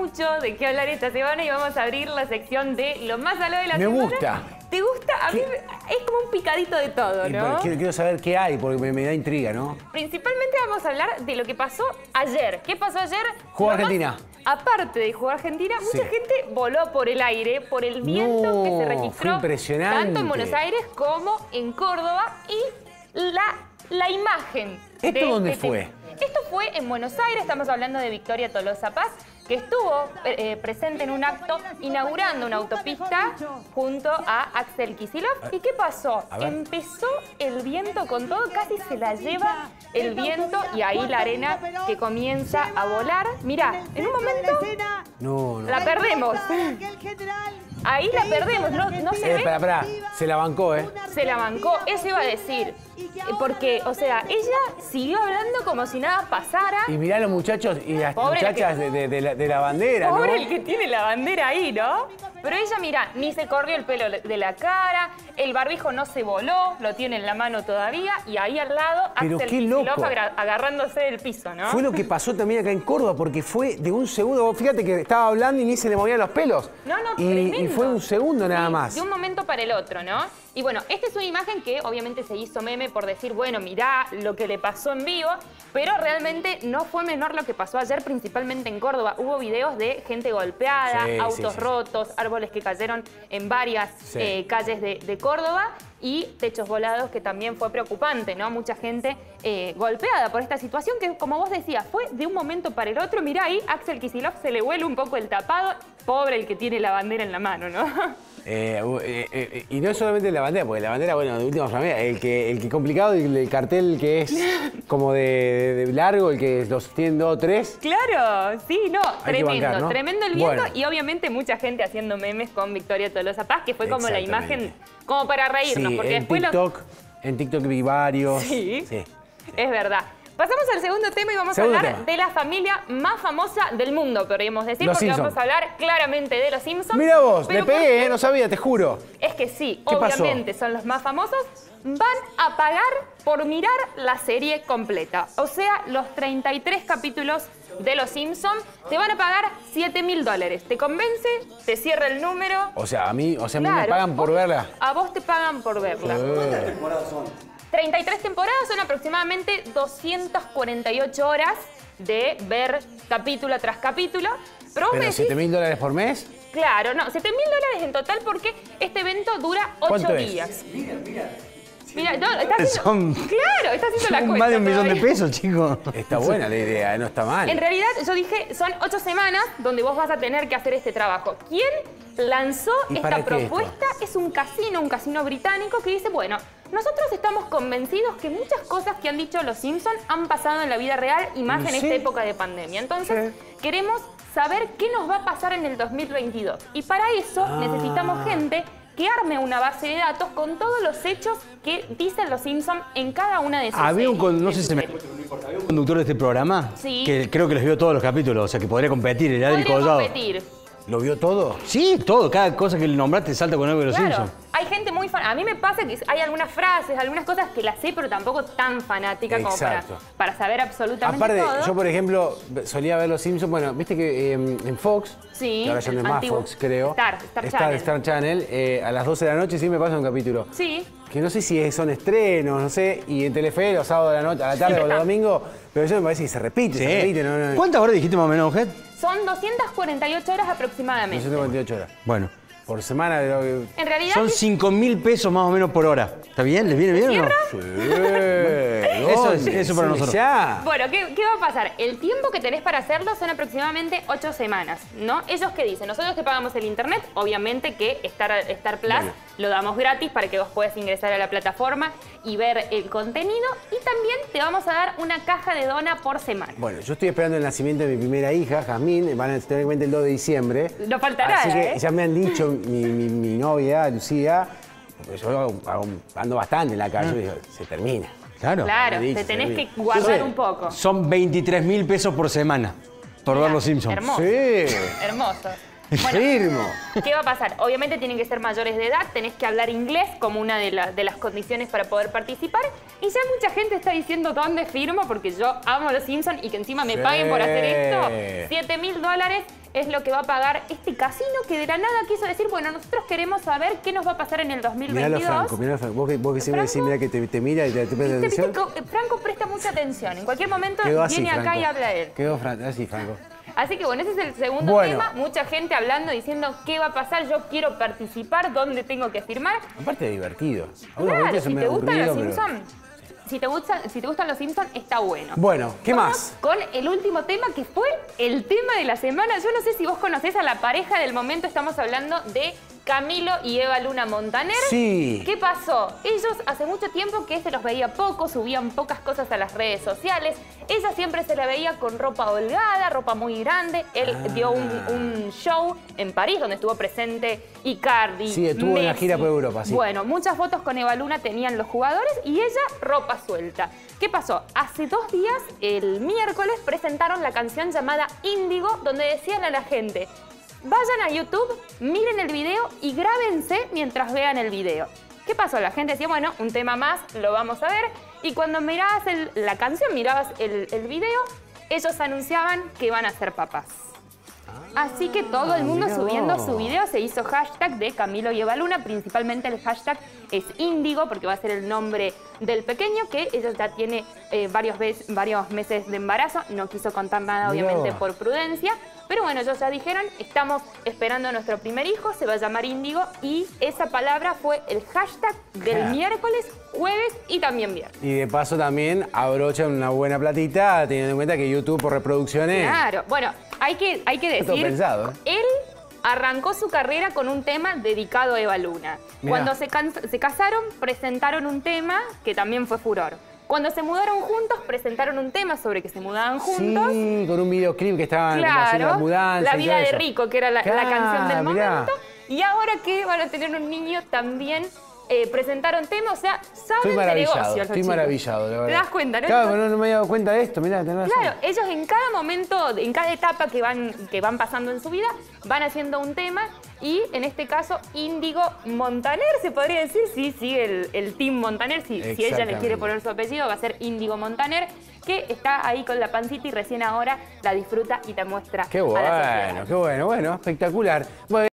mucho de qué hablar esta semana y vamos a abrir la sección de lo más salado de la semana. Me gusta. ¿Te gusta? A mí es como un picadito de todo, ¿no? Quiero saber qué hay, porque me da intriga, ¿no? Principalmente vamos a hablar de lo que pasó ayer. ¿Qué pasó ayer? Jugó Argentina. Aparte de jugar Argentina, mucha gente voló por el aire, por el viento que se registró. Fue impresionante. Tanto en Buenos Aires como en Córdoba. Y la imagen. ¿Esto dónde fue? Esto fue en Buenos Aires, estamos hablando de Victoria Tolosa Paz, que estuvo presente en un acto inaugurando una autopista junto a Axel Kicillof. ¿Y qué pasó? Empezó el viento con todo, casi se la lleva el viento y ahí la arena que comienza a volar. Mirá, en un momento la perdemos. Ahí la perdemos, no se ve. Pará, se la bancó, ¿eh? Se la bancó, eso iba a decir. Porque, o sea, ella siguió hablando como si nada pasara. Y mirá a los muchachos y las Pobre muchachas de la bandera, Pobre ¿no? el que tiene la bandera ahí, ¿no? Pero ella, mira, ni se corrió el pelo de la cara, el barbijo no se voló, lo tiene en la mano todavía, y ahí al lado Pero Axel qué loco. Kicillof agarrándose del piso, ¿no? Fue lo que pasó también acá en Córdoba, porque fue de un segundo. Fíjate que estaba hablando y ni se le movían los pelos. Y fue un segundo nada más. De un momento para el otro, ¿no? Y bueno, esta es una imagen que obviamente se hizo meme por decir, bueno, mirá lo que le pasó en vivo, pero realmente no fue menor lo que pasó ayer, principalmente en Córdoba. Hubo videos de gente golpeada, autos rotos, árboles que cayeron en varias calles de Córdoba y techos volados, que también fue preocupante, ¿no? Mucha gente golpeada por esta situación que, como vos decías, fue de un momento para el otro. Mirá ahí, Axel Kicillof se le huele un poco el tapado. Pobre el que tiene la bandera en la mano, ¿no? Y no es solamente la bandera, porque la bandera, bueno, de última familia, el que complicado, el cartel que es como de largo, el que los tienen 2 o 3. Claro, sí, no, tremendo, bancar, ¿no? Tremendo el viento. Bueno. Y obviamente mucha gente haciendo memes con Victoria Tolosa Paz, que fue como la imagen, como para reírnos, porque después en TikTok vi varios. Sí, es verdad. Pasamos al segundo tema y vamos a hablar de la familia más famosa del mundo, podríamos decir, porque vamos a hablar claramente de los Simpsons. Mira vos, le pegué, no sabía, te juro. Es que sí, obviamente son los más famosos. Van a pagar por mirar la serie completa. O sea, los 33 capítulos de Los Simpsons te van a pagar $7.000. ¿Te convence? ¿Te cierra el número? O sea, a mí me pagan por verla. A vos te pagan por verla. ¿Cuántas temporadas son? 33 temporadas, son aproximadamente 248 horas de ver capítulo tras capítulo. Pero $7.000 por mes. Claro, no, $7.000 en total porque este evento dura 8 días. Mira, no, está haciendo, claro, está haciendo la cuenta. Más de $1 millón de pesos, chicos. Está buena la idea, no está mal. En realidad, yo dije, son 8 semanas donde vos vas a tener que hacer este trabajo. ¿Quién lanzó esta propuesta? Es un casino británico que dice, bueno, nosotros estamos convencidos que muchas cosas que han dicho los Simpsons han pasado en la vida real y más en esta época de pandemia. Entonces, queremos saber qué nos va a pasar en el 2022. Y para eso necesitamos gente que arme una base de datos con todos los hechos que dicen los Simpsons en cada una de sus series. No sé si se me... ¿Había un conductor de este programa? Sí. Que creo que los vio todos los capítulos, o sea que podría competir, el Adri Collado. ¿Lo vio todo? Sí, todo. Cada cosa que le nombraste salta con algo de los Simpsons. Hay gente muy fan. A mí me pasa que hay algunas frases, algunas cosas que las sé, pero tampoco tan fanática como para saber absolutamente todo. Aparte, yo por ejemplo, solía ver los Simpsons, bueno, viste que en Fox, que ahora ya no es más Fox, creo. Star Channel, a las 12 de la noche siempre pasa un capítulo. Sí. Que no sé si son estrenos, no sé, y en Telefe los sábados de la noche, a la tarde o los domingos, pero eso me parece que se repite, No. ¿Cuántas horas dijiste más o menos, Jet? Son 248 horas aproximadamente. 248 horas. Bueno. Por semana. En realidad son $5.000 pesos más o menos por hora. ¿Está bien? ¿Les viene bien o no? Sí. Eso para nosotros. Bueno, ¿qué va a pasar? El tiempo que tenés para hacerlo son aproximadamente 8 semanas, ¿no? Ellos qué dicen, nosotros te pagamos el internet, obviamente que Star Plus lo damos gratis para que vos puedas ingresar a la plataforma y ver el contenido, y también te vamos a dar una caja de dona por semana. Bueno, yo estoy esperando el nacimiento de mi primera hija, Jazmín, van a tener en cuenta el 2 de diciembre. No faltará, así que ya me han dicho mi novia, Lucía, porque yo ando bastante en la calle, y digo, se termina. Claro, te tenés que guardar un poco. Son $23.000 pesos por semana por ver los Simpsons. Hermoso. Sí. Hermoso. Firmo. ¿Qué va a pasar? Obviamente tienen que ser mayores de edad, tenés que hablar inglés como una de las condiciones para poder participar. Y ya mucha gente está diciendo dónde firmo, porque yo amo los Simpsons y que encima me paguen por hacer esto. $7.000 es lo que va a pagar este casino que de la nada quiso decir, bueno, nosotros queremos saber qué nos va a pasar en el 2022. Miralo, Franco. Vos que siempre decís, mira que te mira y te presta atención. Franco presta mucha atención. En cualquier momento Quedó así, viene acá Franco. y habla él. Quedó así, Franco. Así que bueno, ese es el segundo tema. Mucha gente hablando, diciendo qué va a pasar, yo quiero participar, dónde tengo que firmar. Aparte es divertido. Claro, si te gustan los Simpsons, si te gustan los Simpsons, está bueno. Bueno, ¿qué Vamos más? con el último tema, que fue el tema de la semana. Yo no sé si vos conocés a la pareja del momento, estamos hablando de Camilo y Eva Luna Montaner. Sí. ¿Qué pasó? Ellos hace mucho tiempo que se los veía poco, subían pocas cosas a las redes sociales. Ella siempre se la veía con ropa holgada, ropa muy grande. Él dio un show en París donde estuvo presente Icardi, Sí, estuvo en la Messi. gira por Europa, sí. Bueno, muchas fotos con Eva Luna tenían los jugadores y ella ropa suelta. ¿Qué pasó? Hace 2 días, el miércoles, presentaron la canción llamada Índigo, donde decían a la gente: vayan a YouTube, miren el video y grábense mientras vean el video. ¿Qué pasó? La gente decía, bueno, un tema más, lo vamos a ver. Y cuando mirabas la canción, mirabas el video, ellos anunciaban que van a ser papás. Así que todo el mundo mirá subiendo vos. su video, se hizo hashtag de Camilo y Eva Luna. Principalmente el hashtag es Índigo, porque va a ser el nombre del pequeño, que ella ya tiene varios meses de embarazo. No quiso contar nada, Mirá obviamente, vos. por prudencia. Pero bueno, ellos ya dijeron, estamos esperando a nuestro primer hijo, se va a llamar Índigo. Y esa palabra fue el hashtag del miércoles, jueves y también viernes. Y de paso también abrochan una buena platita, teniendo en cuenta que YouTube por reproducciones... Claro, bueno, hay que Todo decir, pensado, ¿eh? él arrancó su carrera con un tema dedicado a Eva Luna. Mirá. Cuando se casaron, presentaron un tema que también fue furor. Cuando se mudaron juntos, presentaron un tema sobre que se mudaban juntos. Sí, con un videoclip que estaban como haciendo la Claro, mudanza. La y vida todo de eso. Rico, que era la canción del mirá. momento. Y ahora que van a tener un niño, también presentaron tema, o sea, saben de negocios los Estoy chicos. maravillado, la verdad. ¿Te das cuenta, no? Claro, pero no me había dado cuenta de esto, mirá, tenés razón. Claro, ellos en cada momento, en cada etapa que van pasando en su vida, van haciendo un tema. Y en este caso, Índigo Montaner, se podría decir, sí, sigue el team Montaner. Si ella le Exactamente. quiere poner su apellido, va a ser Índigo Montaner, que está ahí con la pancita y recién ahora la disfruta y te muestra Qué a la sociedad. bueno, bueno, espectacular. Bueno,